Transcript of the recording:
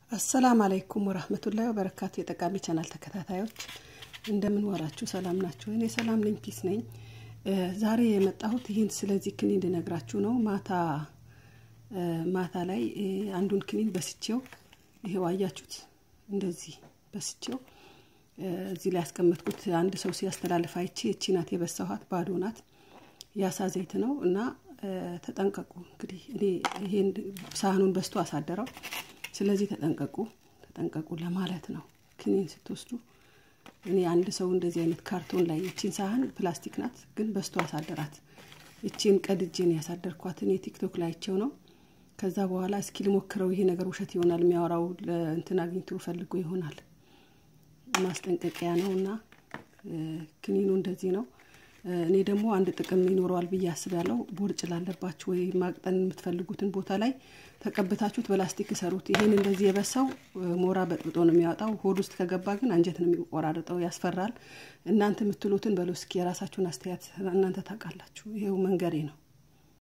السلام عليكم ورحمة الله وبركاته يتقامي channel ተከታታዮች እንደምን ወራችሁ ሰላም ናችሁ እኔ ሰላም ነኝ ፒስ ነኝ ዛሬ የመጣሁት ይሄን ስለዚህ ክኒን ልነግራችሁ ነው ማታ ላይ አንዱን ክኒን በስቼው ይሄው አያችሁት እንደዚህ በስቼው እዚህ ላይ ያስቀመጥኩት አንድ ሰው ሲያስተላልፍ አይቼ እቺ ናት የበሳኋት ባዶ ናት ያሳ ዘይት ነው እና ተጠንቀቁ እንግዲህ እኔ ይሄን ሳህኑን በስቶ አሳደረው ስለዚህ ተጠንቀቁ ለማለት ነው ክኒን ስትወስዱ እኔ አንድ ሰው እንደዚህ አይነት ካርቶን ላይ እቺን ሳህን ፕላስቲክ ናት ግን በስቶ አሳደራት እቺን ቀድጄን ያሳደርኳት እኔ ቲክቶክ ላይ አይቼው ነው ከዛ በኋላ እስኪ ልሞክረው ይሄ ነገር ውሸት ይሆናል የሚያወራው እንትን አግኝቶ ፈልጎ ይሆናል ማስጠንቀቂያ ነውና ክኒኑ እንደዚህ ነው እኔ ደግሞ አንድ ጥቅም ይኖረዋል ብዬ አስባለሁ ቦርጭ ላለባችሁ ወይ ማቅጠን የምትፈልጉትን ቦታ ላይ ተቀበታችሁት በላስቲክ ሰሩት ይሄን እንደዚህ የበሳው ሞራ በጥብጦ ነው የሚያወጣው ሆድ ውስጥ ከገባ ግን አንጀት ነው የሚቆራረጠው ያስፈራል እናንተ የምትሉትን በሎስኪ የራሳችሁን አስተያየት እናንተ ታውቃላችሁ ይሄው መንገሬ ነው